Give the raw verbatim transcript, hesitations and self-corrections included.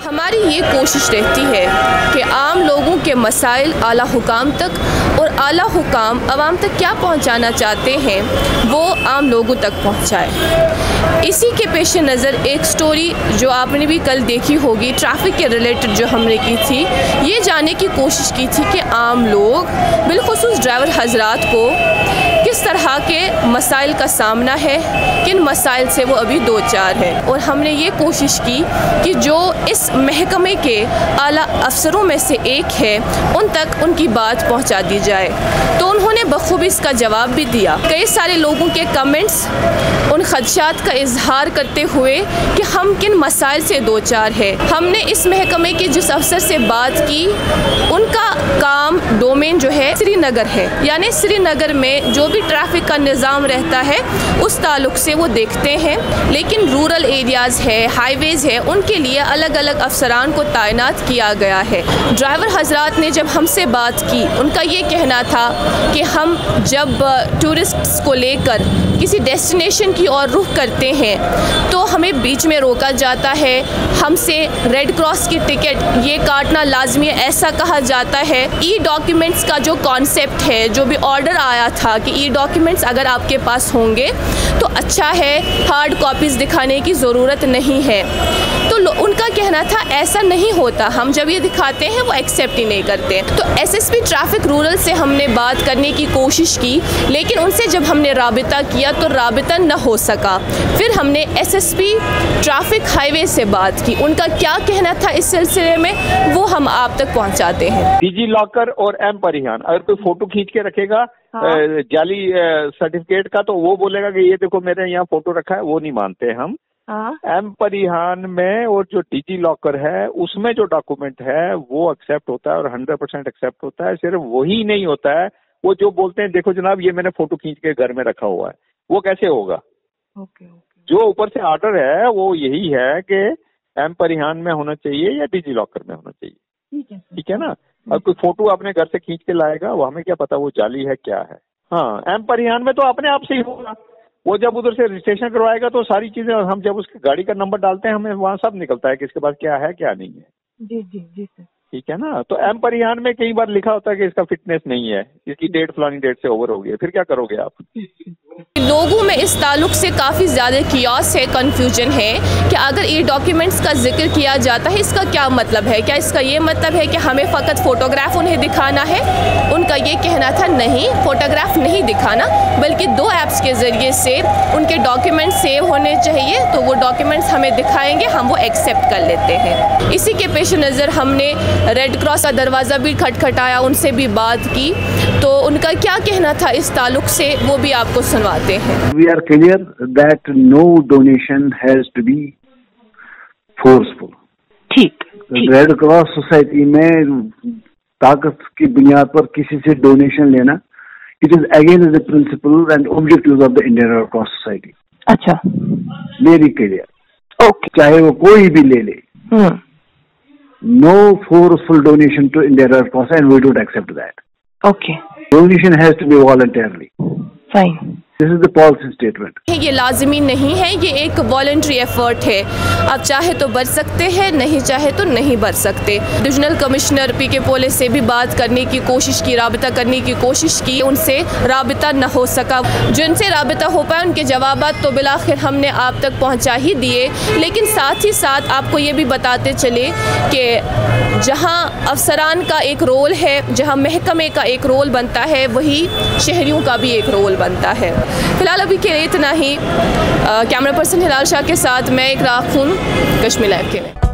हमारी ये कोशिश रहती है कि आम लोगों के मसाइल आला हुकाम तक और आला हुकाम आवाम तक क्या पहुंचाना चाहते हैं वो आम लोगों तक पहुंचाए। इसी के पेश नज़र एक स्टोरी जो आपने भी कल देखी होगी ट्रैफिक के रिलेटेड जो हमने की थी, ये जानने की कोशिश की थी कि आम लोग बिलखुसूस ड्राइवर हजरात को किस तरह के मसाइल का सामना है, किन मसाइल से वो अभी दो चार है। और हमने ये कोशिश की कि जो इस महकमे के आला अफसरों में से एक है उन तक उनकी बात पहुंचा दी जाए। तो उन्होंने बखूबी इसका जवाब भी दिया। कई सारे लोगों के कमेंट्स उन खदशात का इजहार करते हुए कि हम किन मसाइल से दो चार है। हमने इस महकमे के जिस अफसर से बात की उनका काम डोमेन जो है श्रीनगर है, यानी श्रीनगर में जो भी ट्रैफिक का निज़ाम रहता है उस ताल्लुक से वो देखते हैं। लेकिन रूरल एरियाज़ है, हाईवेज़ है, उनके लिए अलग अलग अफसरान को तैनात किया गया है। ड्राइवर हजरात ने जब हमसे बात की उनका ये कहना था कि हम जब टूरिस्ट्स को लेकर किसी डेस्टिनेशन की ओर रुख करते हैं तो हमें बीच में रोका जाता है, हमसे रेड क्रॉस की टिकट ये काटना लाजमी है ऐसा कहा जाता है। ई डॉक्यूमेंट्स का जो कॉन्सेप्ट है, जो भी ऑर्डर आया था कि ई डॉक्यूमेंट्स अगर आपके पास होंगे तो अच्छा है, हार्ड कॉपीज़ दिखाने की ज़रूरत नहीं है। तो उनका कहना था ऐसा नहीं होता, हम जब ये दिखाते हैं वो एक्सेप्ट ही नहीं करते। तो एसएसपी ट्रैफिक रूरल से हमने बात करने की कोशिश की, लेकिन उनसे जब हमने राबिता किया तो राबिता न हो सका। फिर हमने एसएसपी ट्रैफिक हाईवे से बात की, उनका क्या कहना था इस सिलसिले में वो हम आप तक पहुंचाते हैं। डिजी लॉकर और एम परिवहन अगर कोई फोटो खींच के रखेगा हाँ। जाली सर्टिफिकेट का तो वो बोलेगा कि ये देखो मेरे यहाँ फोटो रखा है, वो नहीं मानते हम। एम परिवहन में और जो डिजी लॉकर है उसमें जो डॉक्यूमेंट है वो एक्सेप्ट होता है और हंड्रेड परसेंट एक्सेप्ट होता है। सिर्फ वही नहीं होता है वो जो बोलते हैं देखो जनाब ये मैंने फोटो खींच के घर में रखा हुआ है, वो कैसे होगा। Okay, okay. जो ऊपर से ऑर्डर है वो यही है कि एम परिवहन में होना चाहिए या डिजी लॉकर में होना चाहिए। ठीक है, ठीक है ना। अब कोई फोटो अपने घर से खींच के लाएगा वो हमें क्या पता वो जाली है क्या है। हाँ, एम परिवहन में तो अपने आप से ही होगा। वो जब उधर से रजिस्ट्रेशन करवाएगा तो सारी चीजें हम जब उसकी गाड़ी का नंबर डालते हैं हमें वहाँ सब निकलता है कि इसके पास क्या है क्या नहीं है। जी जी जी सर, ठीक है ना। तो एम परिवहन में कई बार लिखा होता है कि इसका फिटनेस नहीं है, इसकी डेट फलानी डेट से ओवर हो गई है, फिर क्या करोगे आप। लोगों में इस ताल्लुक से काफ़ी ज़्यादा कियास है, कन्फ्यूजन है कि अगर ये डॉक्यूमेंट्स का जिक्र किया जाता है इसका क्या मतलब है। क्या इसका ये मतलब है कि हमें फ़कत फ़ोटोग्राफ उन्हें दिखाना है। उनका ये कहना था नहीं, फ़ोटोग्राफ नहीं दिखाना बल्कि दो ऐप्स के ज़रिए से उनके डॉक्यूमेंट सेव होने चाहिए, तो वो डॉक्यूमेंट्स हमें दिखाएंगे, हम वो एक्सेप्ट कर लेते हैं। इसी के पेश नज़र हमने रेड क्रॉस का दरवाज़ा भी खटखटाया, उनसे भी बात की, तो उनका क्या कहना था इस ताल्लुक से वो भी आपको सुनवाते हैं। We are clear that no donation has to be forceful. ठीक। रेड क्रॉस सोसाइटी में ताकत की बुनियाद पर किसी से डोनेशन लेना it is against the principle and objectives of the Indian Red Cross Society. अच्छा, वेरी क्लियर। ओके, चाहे वो कोई भी ले ले, no forceful donation to Indian Red Cross and we don't accept that. Okay. Donation has to be voluntarily. Fine. This is the policy statement. ये लाजिमी नहीं है, ये एक वॉलंटरी एफर्ट है। आप चाहे तो बढ़ सकते हैं, नहीं चाहे तो नहीं बढ़ सकते। डिविजनल कमिश्नर पी के पोले से भी बात करने की कोशिश की, राबिता करने की कोशिश की, उनसे राबिता न हो सका। जिनसे राबिता हो पाया उनके जवाबात तो बिलाखिर हमने आप तक पहुंचा ही दिए। लेकिन साथ ही साथ आपको ये भी बताते चले कि जहां अफसरान का एक रोल है, जहां महकमे का एक रोल बनता है, वही शहरियों का भी एक रोल बनता है। फिलहाल अभी के लिए इतना ही। कैमरा पर्सन हिलाल शाह के साथ मैं एक राखून, कश्मीर लाइव के लिए।